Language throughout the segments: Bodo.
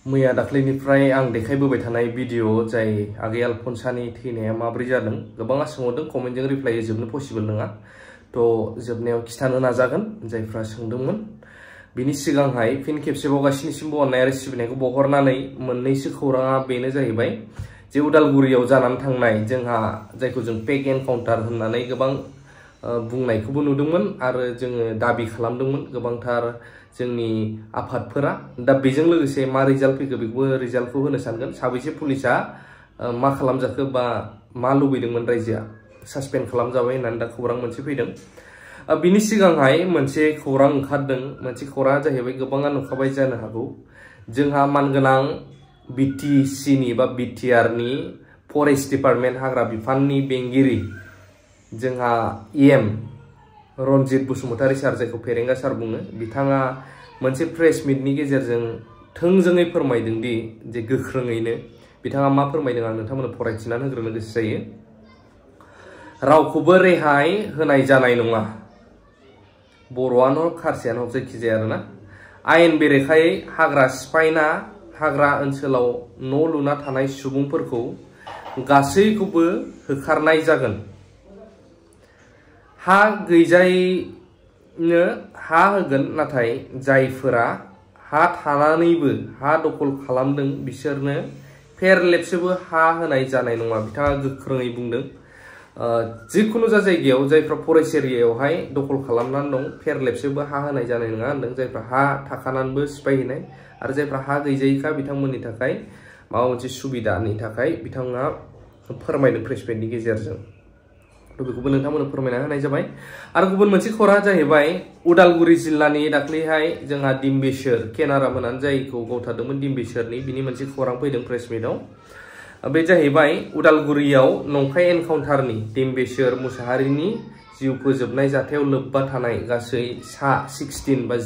मैया दाख्लैनिफ्राय आं देखायबोबाय थानाय भिडिअ जाय आगै alphonsaनि थैनाया माब्रै जादों गोबाङा सोंहरदों कमेन्टजों रिप्लाइ होजोबनो पसिबल नङा थ' जोबनायाव खिथानो नाजागोन जायफ्रा सोंदोंमोन बिनि सिगांहाय फिन खेबसेबाव गासिनिसिमबो अननाय आरो सिबिनायखौ बावहरनानै मोननैसो खौराङा बेनो जाहैबाय जे उदालगुरियाव जानानै थांनाय जोंहा जायखौ जों पेक एनकाउन्टार होननानै गोबां बुंनायखौबो नुदोंमोन आरो जोङो दाबि खालामदोंमोन गोबांथार जोंनि आफादफोरा दा बेजों लोगोसे मा रिजाल्ट फैखो बेखौबो रिजाल्टखौ होनो सानगोन साबैसे पुलिसा मा खालामजाखो बा मा लुबैदोंमोन रायजोआ सासपेन्ड खालामजाबाय होननानै दा खौरां मोनसे फैदों बिनि सिगांहाय मोनसे खौरां ओंखारदों मोनसे खौराङा जाहैबाय गोबाङा नुखाबाय जानो हागौ जोंहा मानगोनां बिटिसिनि बा बिटिआरनि फरेस्ट डिपार्टमेन्ट हाग्रा बिफाननि बेंगिरि जोंहा इएम रनजित बसुमतारी सार जायखौ फेरेंगा सार बुङो बिथाङा मोनसे प्रेस मिटनि गेजेरजों थोंजोङै फोरमायदों दि जे गोख्रोङैनो बिथाङा मा फोरमायदों आं नोंथांमोननो फरायथिनानै होग्रोनो गोसो जायो रावखौबो रेहाय होनाय जानाय नङा बर'आनो खारसायानो जायखि जाया आरोना आयेन बेरेखायै हाग्रा सिफायना हाग्रा ओनसोलाव न' लुना थानाय सुबुंफोरखौ गासैखौबो होखारनाय जागोन हा गैजायैनो हा होगोन नाथाय जायफोरा हा थानानैबो हा दखल खालामदों बिसोरनो फेर लेबसेबो हा होनाय जानाय नङा बिथाङा गोख्रोङै बुंदों जिखुनु जायगायाव जायफ्रा फरेस्ट एरियायावहाय दखल खालामनानै दं फेर लेबसेबो हा होनाय जानाय नङा होनदों जायफ्रा हा थाखानानैबो सिफायहैनाय आरो जायफ्रा हा गैजायैखा बिथांमोननि थाखाय माबा मोनसे सुबिदानि थाखाय बिथाङा फोरमायदों प्रेस मिटनि गेजेरजों थ' बेखौबो नोंथांमोननो फोरमायना होनाय जाबाय आरो गुबुन मोनसे खौराङा जाहैबाय उदालगुरि जिल्लानि दाख्लैहाय जोंहा दिम्बेश्वर केनारा मोनानो जायखौ गावथारदोंमोन दिम्बेश्वरनि बिनि मोनसे खौरां फैदों प्रेस मिटआव बे जाहैबाय उदालगुरियाव नंखाय एनकाउन्टारनि दिम्बेश्वर मुसाहारिनि जिउ फोजोबनाय जाथायाव लोब्बा थानाय गासै 16 बा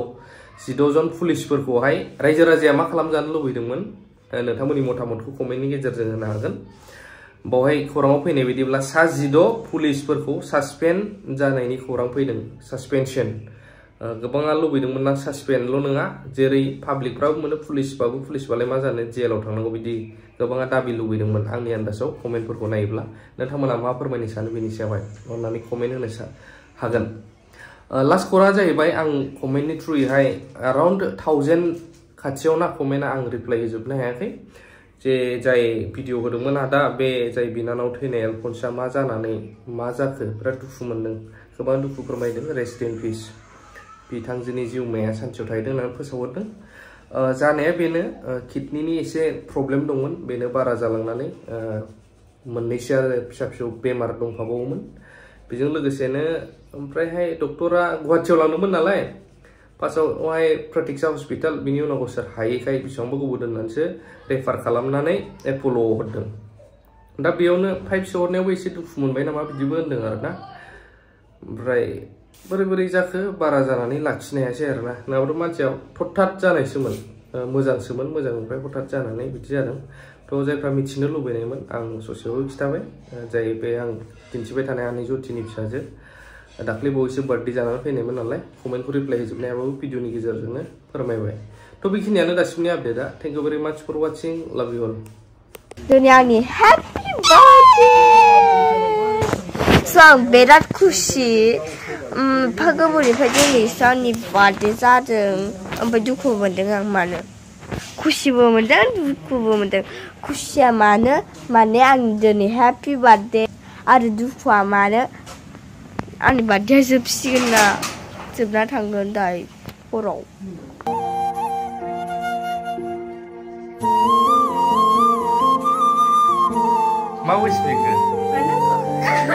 16 जन पुलिसफोरखौहाय रायजो राजाया मा खालामजानो लुबैदोंमोन नोंथांमोननि मतामतखौ कमेन्टनि गेजेरजों होनो हागोन बावहाय खौराङाव फैनाय बायदिब्ला 16 पुलिसफोरखौ सासपेन्ड जानायनि खौरां फैदों सासपेनसन गोबाङा लुबैदोंमोन ना सासपेन्डल' नङा जेरै पाब्लिकफ्राबो मोनो पुलिसबालाय मा जानो जेलाव थांनांगौ बिदि गोबाङा दाबि लुबैदोंमोन आंनि आन्दाजाव कमेन्टफोरखौ नायोब्ला नोंथांमोना मा फोरमायनो सानो बेनि सायावहाय अननानै कमेन्ट होनो हागोन लास्ट खौराङा जाहैबाय आं कमेन्टनि थ्रुयैहाय एराउन्ड 1000 खाथियाव ना कमेन्टआ आं रिप्लाइ होजोबनो हायाखै जे जाय भिडिअ होदोंमोन आदा बे जाय बिनानाव थैनाय alphonsa मा जानानै मा जाखो बिराद दुखु मोनदों गोबां दुखु फोरमायदों रेस्ट इन पिस बिथांजोनि जिउमाया सान्थियाव थाहैदों होननानै फोसावहरदों जानाया बेनो किडनिनि एसे प्रब्लेम दंमोन बेनो बारा जालांनानै मोननैसो फिसा फिसौ बेमार दंफाबावोमोन बेजों लोगोसेनो ओमफ्रायहाय डक्टरा गुवाहाटियाव लांदोंमोन नालाय फार्स्टआवहाय प्रतीक्षा हस्पिटाल बिनि उनाव गावसोर हायैखाय बेसेबांबा गोबाव दोननानैसो रेफार खालामनानै एप'ल'आव हरदों दा बेयावनो 5 हरनायावबो एसे दुखु मोनबाय नामा बिदिबो होनदों आरोना ओमफ्राय बोरै जाखो बारा जानानै लाखिनो हायासै आरोना नङाबाथ' मानसिया हठात जानायसोमोन मोजांसोमोन मोजांनिफ्राय हठात जानानै बिदि जादों थ' जायफ्रा मिथिनो लुबैनायमोन आं ससेयावबो खिथाबाय जाय बे आं दिन्थिबाय थानाय आंनि ज्योतिनि फिसाजो दाख्लै बावैसो बार्थडे जानानै फैनायमोन नालाय कमेन्टखौ रिप्लाइ होजोबनो हायाबाबो भिडिअनि गेजेरजोंनो फोरमायबाय थ' बेखिनियानो दासिमनि आपडेटआ thank you very much for watching love you अल दिनै आंनि हेपि बार्थडे स' आं बिराद खुसि गोबावनिफ्राय दिनैसो आंनि बार्थडे जादों ओमफ्राय दुखु मोनदों आं मानो खुसिबो मोनदों दुखुबो मोनदों खुसिया माने आं दिनै हेपि बार्थडे आरो दुखुआ मानो आंनि बार्थडेया जोबसिगोन ना जोबना थांगोन दाय हराव मा विश फैखो